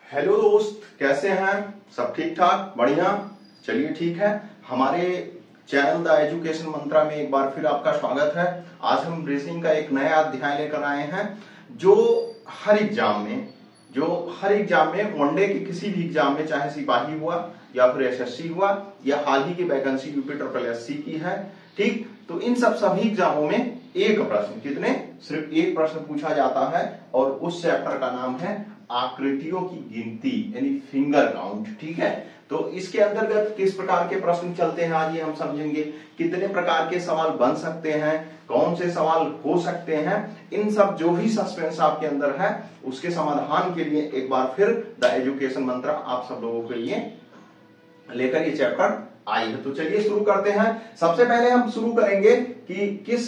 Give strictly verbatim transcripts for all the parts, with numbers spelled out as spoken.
Hello दोस्त, कैसे हैं? सब ठीक ठाक, बढ़िया। चलिए ठीक है, हमारे चैनल द एजुकेशन मंत्रा में एक बार फिर आपका स्वागत है। आज हम रीजनिंग का एक नया अध्याय लेकर आए हैं जो हर एग्जाम में जो हर एग्जाम में वनडे के किसी भी एग्जाम में, चाहे सिपाही हुआ या फिर एसएससी हुआ या हाल ही की वैकेंसी यूपी ट्रिपल एससी की है, ठीक, तो इन सब सभी एग्जामों में एक प्रश्न, कितने, सिर्फ एक प्रश्न पूछा जाता है और उस चैप्टर का नाम है आकृतियों की गिनती यानी फिंगर काउंट। ठीक है, तो इसके अंतर्गत किस प्रकार के प्रश्न चलते हैं आज ये हम समझेंगे। कितने प्रकार के सवाल बन सकते हैं, कौन से सवाल हो सकते हैं, इन सब जो भी सस्पेंस आपके अंदर है उसके समाधान के लिए एक बार फिर द एजुकेशन मंत्रा आप सब लोगों के लिए लेकर ये चैप्टर आई है। तो चलिए शुरू करते हैं। सबसे पहले हम शुरू करेंगे कि किस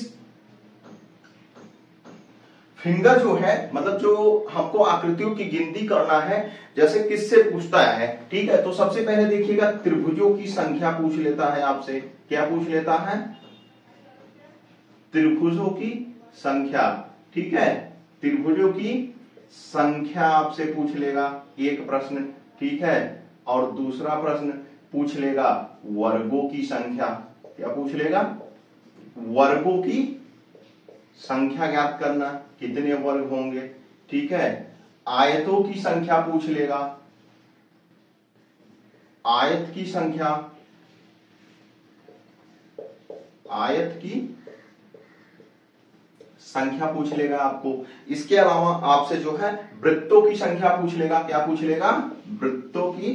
फिंगर जो है, मतलब जो हमको आकृतियों की गिनती करना है, जैसे किससे पूछता है। ठीक है, तो सबसे पहले देखिएगा त्रिभुजों की संख्या पूछ लेता है आपसे। क्या पूछ लेता है? त्रिभुजों की संख्या। ठीक है, त्रिभुजों की संख्या आपसे पूछ लेगा, एक प्रश्न। ठीक है, और दूसरा प्रश्न पूछ लेगा वर्गों की संख्या। क्या पूछ लेगा? वर्गों की संख्या ज्ञात करना, कितने वर्ग होंगे। ठीक है, आयतों की संख्या पूछ लेगा, आयत की संख्या, आयत की संख्या पूछ लेगा आपको। इसके अलावा आपसे जो है वृत्तों की संख्या पूछ लेगा। क्या पूछ लेगा? वृत्तों की,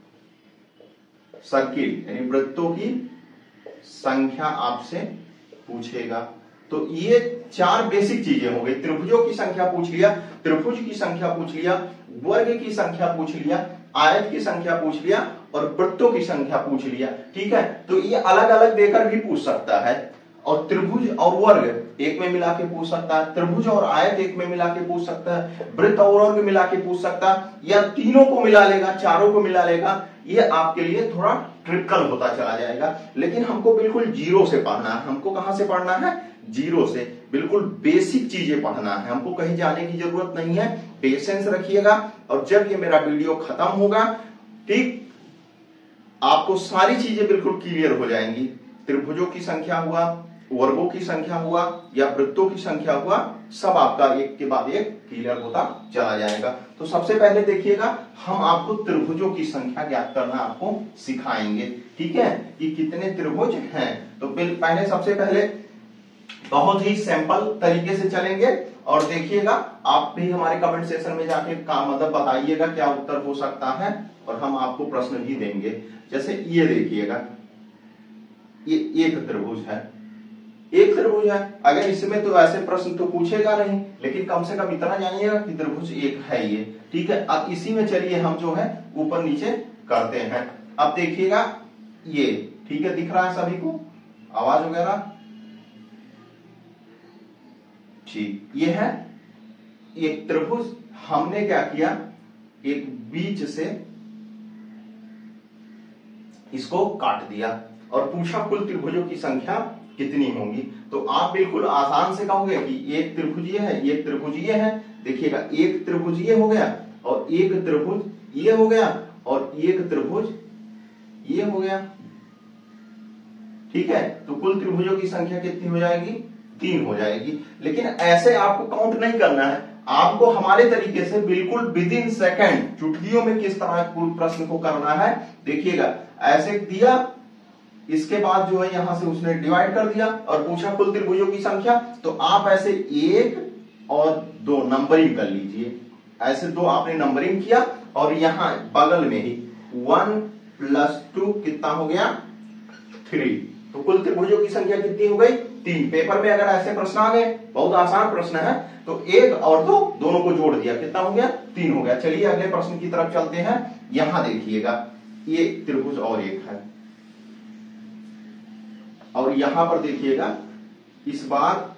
सर्किल यानी वृत्तों की संख्या आपसे पूछेगा। तो ये चार बेसिक चीजें हो गई। त्रिभुजों की संख्या पूछ लिया, त्रिभुज की संख्या पूछ लिया, वर्ग की संख्या पूछ लिया, आयत की संख्या पूछ लिया और वृत्तों की संख्या पूछ लिया। ठीक है, तो ये अलग अलग देकर भी पूछ सकता है, और त्रिभुज और वर्ग एक में मिला के पूछ सकता है, त्रिभुज और आयत एक में मिला के पूछ सकता है, वृत्त और वर्ग मिला के पूछ सकता है, या तीनों को मिला लेगा, चारों को मिला लेगा। ये आपके लिए थोड़ा ट्रिकल होता चला जाएगा, लेकिन हमको बिल्कुल जीरो से पढ़ना है। हमको कहां से पढ़ना है? जीरो से। बिल्कुल बेसिक चीजें पढ़ना है, हमको कहीं जाने की जरूरत नहीं है। पेशेंस रखिएगा, और जब ये मेरा वीडियो खत्म होगा, ठीक, आपको सारी चीजें बिल्कुल क्लियर हो जाएंगी। त्रिभुजों की संख्या हुआ, वर्गों की संख्या हुआ या वृत्तों की संख्या हुआ, सब आपका एक के बाद एक क्लियर होता चला जाएगा। तो सबसे पहले देखिएगा, हम आपको त्रिभुजों की संख्या ज्ञात करना आपको सिखाएंगे। ठीक है, कि कितने त्रिभुज हैं। तो पहले सबसे पहले बहुत ही सिंपल तरीके से चलेंगे, और देखिएगा आप भी हमारे कमेंट सेक्शन में जाके का मतलब बताइएगा क्या उत्तर हो सकता है, और हम आपको प्रश्न भी देंगे। जैसे ये देखिएगा, ये एक त्रिभुज है, एक त्रिभुज है। अगर इसमें तो ऐसे प्रश्न तो पूछेगा नहीं, लेकिन कम से कम इतना जानिएगा कि त्रिभुज एक है ये। ठीक है, अब इसी में चलिए हम जो है ऊपर नीचे करते हैं। अब देखिएगा ये, ठीक है, दिख रहा है सभी को आवाज वगैरह? ठीक, ये है एक त्रिभुज। हमने क्या किया, एक बीच से इसको काट दिया और पूछा कुल त्रिभुजों की संख्या कितनी होंगी। तो आप बिल्कुल आसान से कहोगे कि एक त्रिभुज ये है, एक त्रिभुज ये है। देखिएगा, एक त्रिभुज ये हो गया और एक त्रिभुज ये हो गया और एक त्रिभुज ये हो गया। ठीक है, तो कुल त्रिभुजों की संख्या कितनी हो जाएगी? तीन हो जाएगी। लेकिन ऐसे आपको काउंट नहीं करना है, आपको हमारे तरीके से बिल्कुल विद इन सेकेंड, चुटकियों में किस तरह कुल प्रश्न को करना है। देखिएगा, ऐसे दिया, इसके बाद जो है यहां से उसने डिवाइड कर दिया और पूछा कुल त्रिभुजों की संख्या। तो आप ऐसे एक और दो नंबरिंग कर लीजिए। ऐसे दो आपने नंबरिंग किया, और यहां बगल में ही वन प्लस टू कितना हो गया? थ्री। तो कुल त्रिभुजों की संख्या कितनी हो गई? तीन। पेपर में अगर ऐसे प्रश्न आ गए, बहुत आसान प्रश्न है, तो एक और दो दोनों को जोड़ दिया, कितना हो गया? तीन हो गया। चलिए अगले प्रश्न की तरफ चलते हैं। यहां देखिएगा, ये त्रिभुज और एक है, और यहां पर देखिएगा इस बार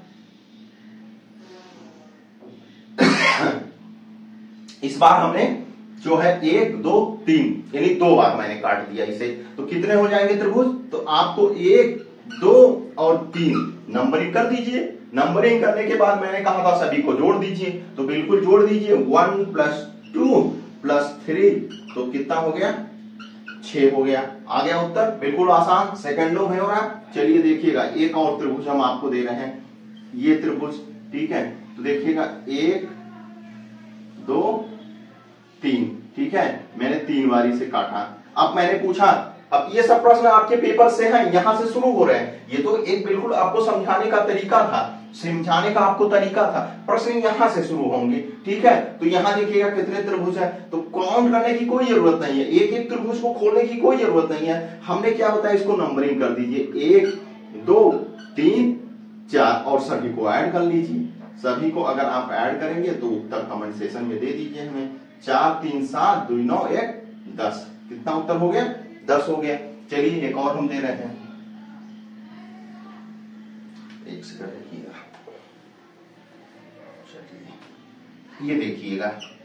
इस बार हमने जो है एक दो तीन यानी दो बार मैंने काट दिया इसे। तो कितने हो जाएंगे त्रिभुज? तो आपको एक दो और तीन नंबरिंग कर दीजिए। नंबरिंग करने के बाद मैंने कहा था सभी को जोड़ दीजिए, तो बिल्कुल जोड़ दीजिए। One plus two plus three, तो कितना हो गया, छह हो गया। आ गया उत्तर, बिल्कुल आसान, सेकंडों में हो रहा है। चलिए देखिएगा, एक और त्रिभुज हम आपको दे रहे हैं, ये त्रिभुज, ठीक है। तो देखिएगा, एक दो तीन, ठीक है, मैंने तीन बारी से काटा। अब मैंने पूछा, अब ये सब प्रश्न आपके पेपर से हैं, यहां से शुरू हो रहे हैं। ये तो एक बिल्कुल आपको समझाने का तरीका था, समझाने का आपको तरीका था। प्रश्न यहां से शुरू होंगे, ठीक है। तो यहां देखिएगा कितने त्रिभुज है, तो काउंट करने की कोई जरूरत नहीं है, एक एक त्रिभुज को खोलने की कोई जरूरत नहीं है। हमने क्या बताया, इसको नंबरिंग कर दीजिए, एक दो तीन चार, और सभी को ऐड कर लीजिए। सभी को अगर आप ऐड करेंगे तो उत्तर कमेंट सेशन में दे दीजिए हमें। चार तीन सात, दो नौ, एक दस, कितना उत्तर हो गया, दस हो गया। चलिए एक और हम दे रहे हैं, एक सेकंड देखिएगा, चलिए ये देखिएगा,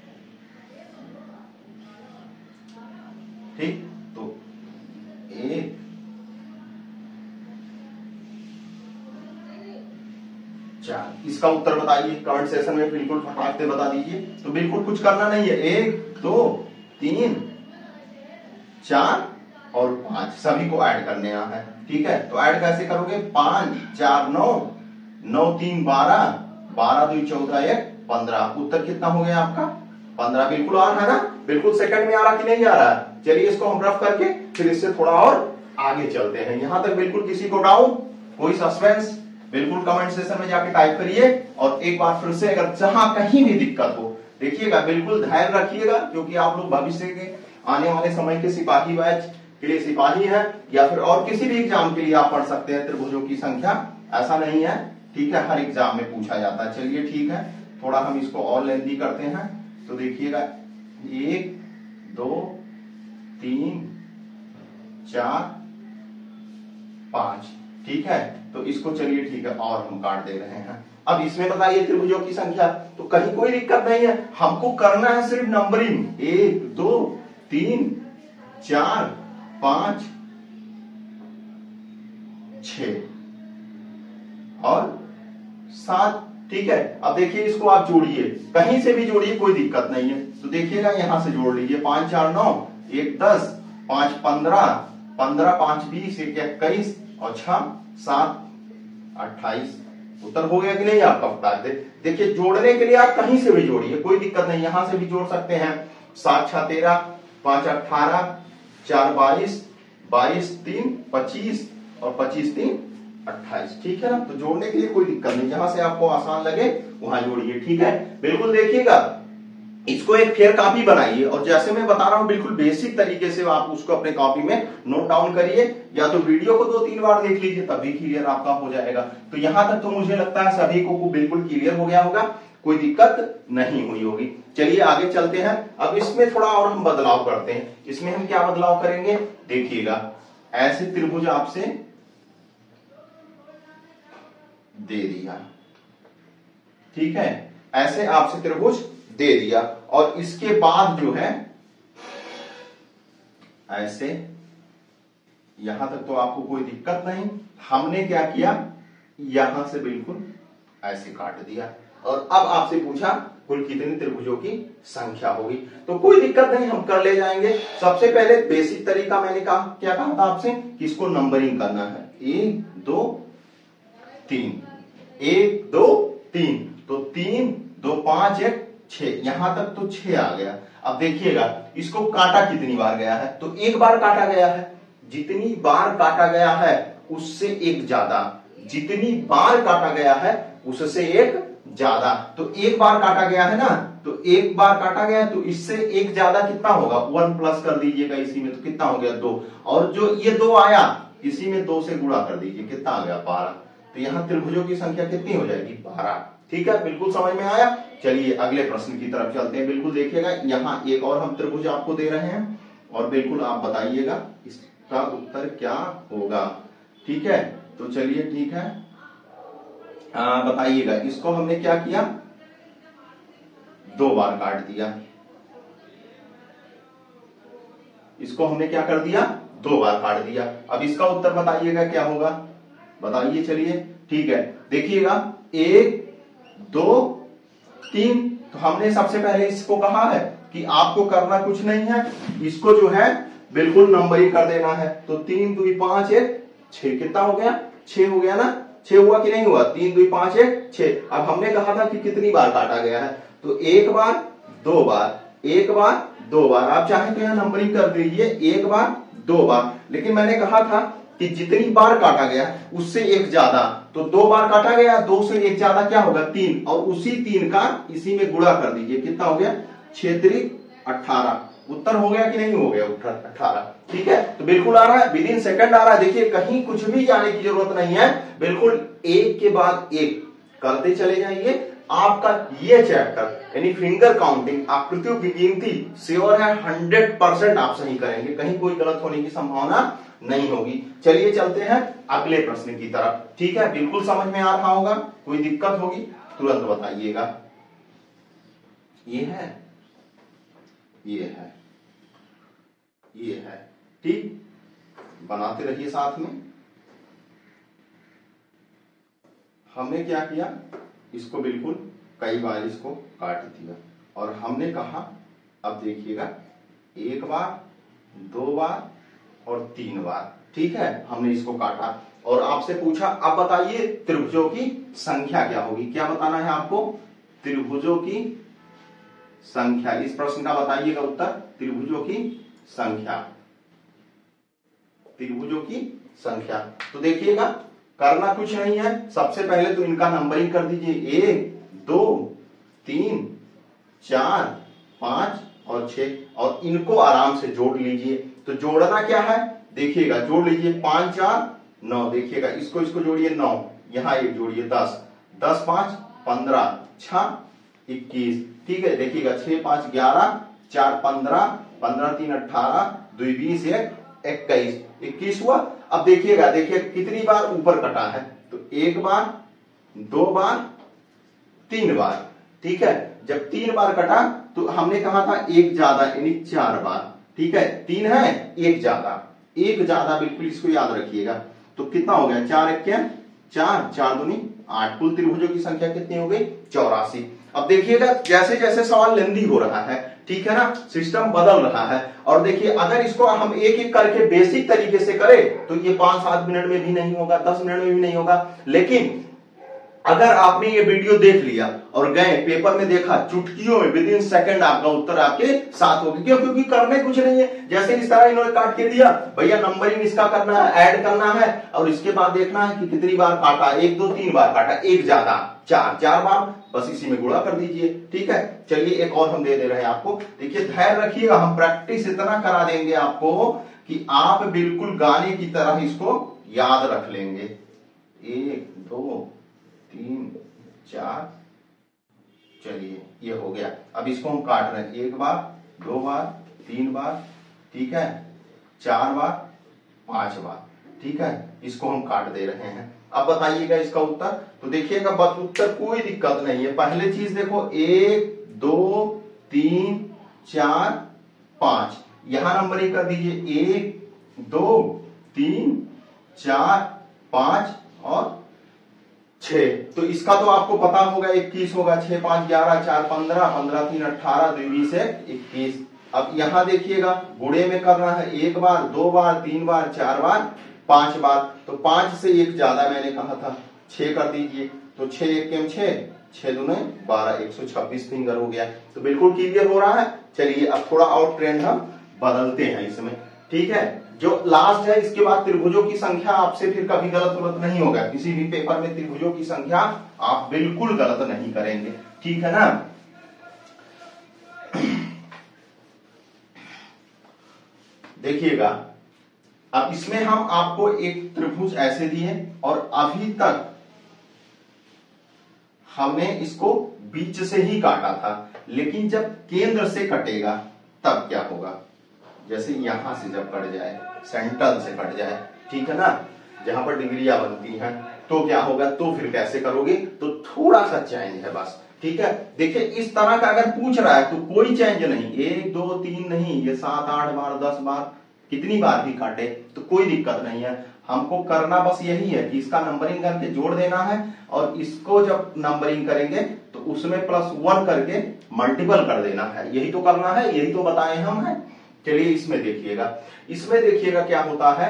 ठीक। तो एक चार, इसका उत्तर बताइए कमेंट सेशन में, बिल्कुल फटाक से बता दीजिए। तो बिल्कुल कुछ करना नहीं है, एक दो तीन चार और पांच, सभी को ऐड करने है, ठीक है। तो ऐड कैसे करोगे, पांच चार नौ, नौ तीन बारह, बारह दो चौदह, एक पंद्रह, उत्तर कितना हो गया आपका, पंद्रह। बिल्कुल आ रहा है ना, बिल्कुल सेकंड में आ रहा कि नहीं आ रहा है। चलिए इसको हम रफ करके फिर इससे थोड़ा और आगे चलते हैं। यहां तक बिल्कुल किसी को डाउट, कोई सस्पेंस, बिल्कुल कमेंट सेक्शन में जाके टाइप करिए। और एक बार फिर से, अगर जहां कहीं भी दिक्कत हो, देखिएगा बिल्कुल धैर्य रखिएगा, क्योंकि आप लोग भविष्य के आने वाले समय के सिपाही बैच के लिए सिपाही है, या फिर और किसी भी एग्जाम के लिए आप पढ़ सकते हैं त्रिभुजों की संख्या, ऐसा नहीं है, ठीक है, हर एग्जाम में पूछा जाता है। चलिए ठीक है, थोड़ा हम इसको और लेंथी करते हैं। तो देखिएगा, एक दो तीन चार पांच, ठीक है। तो इसको चलिए ठीक है, और हम काट दे रहे हैं। अब इसमें बताइए त्रिभुजों की संख्या, तो कहीं कोई दिक्कत नहीं है, हमको करना है सिर्फ नंबरिंग, एक दो तीन चार पांच छ और सात, ठीक है। अब देखिए इसको आप जोड़िए, कहीं से भी जोड़िए, कोई दिक्कत नहीं है। तो देखिएगा यहां से जोड़ लीजिए, पांच चार नौ, एक दस, पांच पंद्रह, पंद्रह पांच बीस, एक इक्कीस, और छह सात अट्ठाईस, उत्तर हो गया कि नहीं आपका, बता दे। देखिए जोड़ने के लिए आप कहीं से भी जोड़िए, कोई दिक्कत नहीं, यहां से भी जोड़ सकते हैं। सात छह तेरह, पांच अठारह, चार बाईस, बाईस तीन पच्चीस, और पच्चीस तीन अट्ठाईस, ठीक है ना। तो जोड़ने के लिए कोई दिक्कत नहीं, जहां से आपको आसान लगे वहां जोड़िए, ठीक है। बिल्कुल देखिएगा, इसको एक फेयर कॉपी बनाइए, और जैसे मैं बता रहा हूं बिल्कुल बेसिक तरीके से आप उसको अपने कॉपी में नोट डाउन करिए, या तो वीडियो को दो तीन बार देख लीजिए, तब भी क्लियर आपका हो जाएगा। तो यहां तक तो मुझे लगता है सभी को, को बिल्कुल क्लियर हो गया होगा, कोई दिक्कत नहीं हुई होगी। चलिए आगे चलते हैं। अब इसमें थोड़ा और हम बदलाव करते हैं। इसमें हम क्या बदलाव करेंगे, देखिएगा, ऐसे त्रिभुज आपसे दे दिया, ठीक है, ऐसे आपसे त्रिभुज दे दिया, और इसके बाद जो है ऐसे, यहां तक तो आपको कोई दिक्कत नहीं। हमने क्या किया, यहां से बिल्कुल ऐसे काट दिया, और अब आपसे पूछा कुल कितने त्रिभुजों की संख्या होगी। तो कोई दिक्कत नहीं, हम कर ले जाएंगे। सबसे पहले बेसिक तरीका मैंने कहा, क्या कहा था आपसे, कि इसको नंबरिंग करना है, एक दो तीन, एक दो तीन, तो तीन दो पांच एक छह, यहां तक तो छह आ गया। अब देखिएगा इसको काटा कितनी बार गया है, तो एक बार काटा गया है, जितनी बार काटा गया है उससे एक ज्यादा, जितनी बार काटा गया है उससे एक ज्यादा। तो एक बार काटा गया है ना, तो एक बार काटा गया, तो इससे एक ज्यादा कितना होगा, वन प्लस कर दीजिएगा इसी में, तो कितना हो गया, दो। और जो ये दो आया, इसी में दो से गुणा कर दीजिए, कितना आ गया, बारह। तो यहाँ त्रिभुजों की संख्या कितनी हो जाएगी, बारह, ठीक है। बिल्कुल समझ में आया। चलिए अगले प्रश्न की तरफ चलते हैं। बिल्कुल देखिएगा, यहाँ एक और हम त्रिभुज आपको दे रहे हैं, और बिल्कुल आप बताइएगा इसका उत्तर क्या होगा, ठीक है। तो चलिए ठीक है, बताइएगा। इसको हमने क्या किया, दो बार काट दिया, इसको हमने क्या कर दिया, दो बार काट दिया। अब इसका उत्तर बताइएगा क्या होगा, बताइए। चलिए ठीक है, देखिएगा, एक दो तीन, तो हमने सबसे पहले इसको कहा है कि आपको करना कुछ नहीं है, इसको जो है बिल्कुल नंबरिंग कर देना है। तो तीन दुई पांच एक छह, कितना हो गया? छह हो गया ना? छह हुआ कि नहीं हुआ? तीन दुई पांच एक छह। अब हमने कहा था कि कितनी बार काटा गया है, तो एक बार दो बार, एक बार दो बार। आप चाहे तो यहाँ नंबरिंग कर दीजिए, एक बार दो बार। लेकिन मैंने कहा था कि जितनी बार काटा गया उससे एक ज्यादा, तो दो बार काटा गया, दो से एक ज्यादा क्या होगा? तीन, और उसी तीन का इसी में गुणा कर दीजिए, कितना हो गया? छह त्रिक अठारह। उत्तर हो गया कि नहीं हो गया? उत्तर अठारह। ठीक है, तो बिल्कुल आ रहा है, विद इन सेकंड आ रहा है। देखिए कहीं कुछ भी जाने की जरूरत नहीं है, बिल्कुल एक के बाद एक करते चले जाइए। आपका ये चैप्टर यानी फिंगर काउंटिंग, आकृतियों की गिनती, श्योर है हंड्रेड परसेंट आप सही करेंगे, कहीं कोई गलत होने की संभावना नहीं होगी। चलिए चलते हैं अगले प्रश्न की तरफ। ठीक है, बिल्कुल समझ में आ रहा होगा, कोई दिक्कत होगी तुरंत बताइएगा। ये है, ये है, ये है, ठीक, बनाते रहिए साथ में। हमने क्या किया, इसको बिल्कुल कई बार इसको काट दिया और हमने कहा अब देखिएगा एक बार, दो बार और तीन बार। ठीक है, हमने इसको काटा और आपसे पूछा अब बताइए त्रिभुजों की संख्या क्या होगी। क्या बताना है आपको? त्रिभुजों की संख्या। इस प्रश्न का बताइएगा उत्तर, त्रिभुजों की संख्या, त्रिभुजों की संख्या। तो देखिएगा करना कुछ नहीं है, सबसे पहले तो इनका नंबरिंग कर दीजिए, एक दो तीन चार पांच और छह, और इनको आराम से जोड़ लीजिए। तो जोड़ना क्या है देखिएगा, जोड़ लीजिए, पांच चार नौ, देखिएगा इसको इसको जोड़िए नौ, यहां एक जोड़िए दस, दस पांच पंद्रह, छह इक्कीस। ठीक है, देखिएगा छह पांच ग्यारह, चार पंद्रह, पंद्रह तीन अठारह, दो बीस, एक इक्कीस, इक्कीस हुआ। अब देखिएगा, देखिए कितनी बार ऊपर कटा है, तो एक बार, दो बार, तीन बार। ठीक है, जब तीन बार कटा तो हमने कहा था एक ज्यादा यानी चार बार। ठीक है, तीन है, एक ज्यादा, एक ज्यादा, बिल्कुल इसको याद रखिएगा। तो कितना हो गया? चार एक क्या? चार, चार दूनी आठ। कुल त्रिभुजों की संख्या कितनी हो गई? चौरासी। अब देखिएगा जैसे जैसे सवाल लेंदी हो रहा है, ठीक है ना, सिस्टम बदल रहा है। और देखिए अगर इसको हम एक एक करके बेसिक तरीके से करें तो ये पांच सात मिनट में भी नहीं होगा, दस मिनट में भी नहीं होगा। लेकिन अगर आपने ये वीडियो देख लिया और गए पेपर में देखा, चुटकियों में विद इन सेकंड आपका उत्तर आपके साथ होगा। क्यों? क्योंकि करने कुछ नहीं है। जैसे इस तरह इन्होंने काट के दिया, भैया नंबरिंग इसका करना है, ऐड करना है और इसके बाद देखना है कि कितनी बार काटा, एक दो तीन बार काटा, एक ज्यादा, चार, चार बार, बस इसी में गुणा कर दीजिए। ठीक है, चलिए एक और हम दे दे रहे हैं आपको। देखिए धैर्य रखिएगा, हम प्रैक्टिस इतना करा देंगे आपको कि आप बिल्कुल गाने की तरह इसको याद रख लेंगे। एक दो तीन चार, चलिए ये हो गया। अब इसको हम काट रहे हैं, एक बार, दो बार, तीन बार, ठीक है, चार बार, पांच बार। ठीक है, इसको हम काट दे रहे हैं। अब बताइएगा इसका उत्तर। तो देखिएगा बस उत्तर कोई दिक्कत नहीं है। पहले चीज देखो, एक दो तीन चार पांच, यहां नंबरिंग कर दीजिए, एक दो तीन चार पांच और छह। तो इसका तो आपको पता होगा, इक्कीस होगा, छह पांच ग्यारह, चार पंद्रह, पंद्रह तीन अठारह, दो बीस एक इक्कीस। अब यहां देखिएगा गुणे में करना है, एक बार, दो बार, तीन बार, चार बार, पांच बार। तो पांच से एक ज्यादा मैंने कहा था, छह कर दीजिए। तो छह एक केम छह, छह दूने बारह, एक सौ छब्बीस फिंगर हो गया। तो बिल्कुल क्लियर हो रहा है। चलिए अब थोड़ा और ट्रेंड हम बदलते हैं इसमें। ठीक है, जो लास्ट है इसके बाद त्रिभुजों की संख्या आपसे फिर कभी गलत गलत नहीं होगा। किसी भी पेपर में त्रिभुजों की संख्या आप बिल्कुल गलत नहीं करेंगे। ठीक है ना। देखिएगा अब इसमें हम आपको एक त्रिभुज ऐसे दिए और अभी तक हमने इसको बीच से ही काटा था, लेकिन जब केंद्र से कटेगा तब क्या होगा? जैसे यहां से जब कट जाए, सेंटर से कट जाए, ठीक है ना, जहां पर डिग्रियां बनती हैं, तो क्या होगा? तो फिर कैसे करोगे? तो थोड़ा सा चेंज है बस। ठीक है, देखिए इस तरह का अगर पूछ रहा है तो कोई चेंज नहीं, एक दो तीन नहीं, ये सात आठ बार, दस बार, कितनी बार भी काटे तो कोई दिक्कत नहीं है। हमको करना बस यही है कि इसका नंबरिंग करके जोड़ देना है और इसको जब नंबरिंग करेंगे तो उसमें प्लस वन करके मल्टीपल कर देना है, यही तो करना है, यही तो बताए हम हैं। चलिए इसमें देखिएगा, इसमें देखिएगा क्या होता है,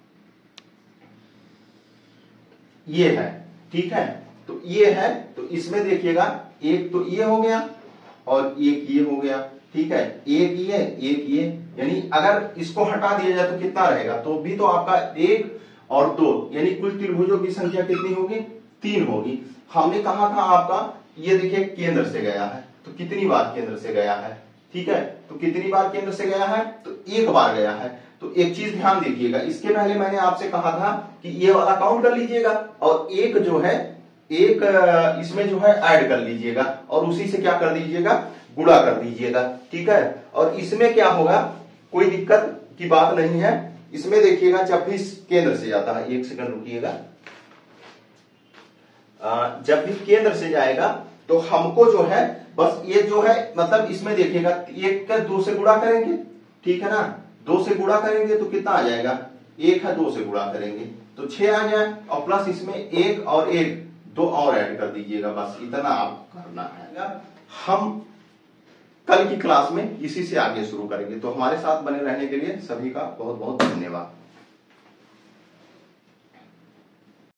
ये है, ठीक है, तो ये है, तो इसमें देखिएगा एक तो ये हो गया और एक ये हो गया, ठीक है, एक ये एक ये, यानी अगर इसको हटा दिया जाए तो कितना रहेगा, तो भी तो आपका एक और दो, यानी कुल त्रिभुजों की संख्या कितनी होगी, तीन होगी। हमने कहा था आपका ये देखिए केंद्र से गया है, तो कितनी बार केंद्र से गया है, ठीक है, तो कितनी बार केंद्र से गया है, तो एक बार गया है। तो एक चीज ध्यान देखिएगा, इसके पहले मैंने आपसे कहा था कि ये वाला काउंट कर लीजिएगा और एक जो है एक इसमें जो है ऐड कर लीजिएगा और उसी से क्या कर दीजिएगा, गुणा कर दीजिएगा, ठीक है। और इसमें क्या होगा, कोई दिक्कत की बात नहीं है। इसमें देखिएगा जब भी केंद्र से जाता है, एक सेकंड रुकिएगा, जब भी केंद्र से जाएगा तो हमको जो है बस ये जो है मतलब इसमें देखिएगा एक का दो से गुणा करेंगे, ठीक है ना, दो से गुणा करेंगे तो कितना आ जाएगा, एक है, दो से गुणा करेंगे तो छह आ जाए और प्लस इसमें एक और एक दो और ऐड कर दीजिएगा, बस इतना आप करना है। हम कल की क्लास में इसी से आगे शुरू करेंगे, तो हमारे साथ बने रहने के लिए सभी का बहुत बहुत धन्यवाद।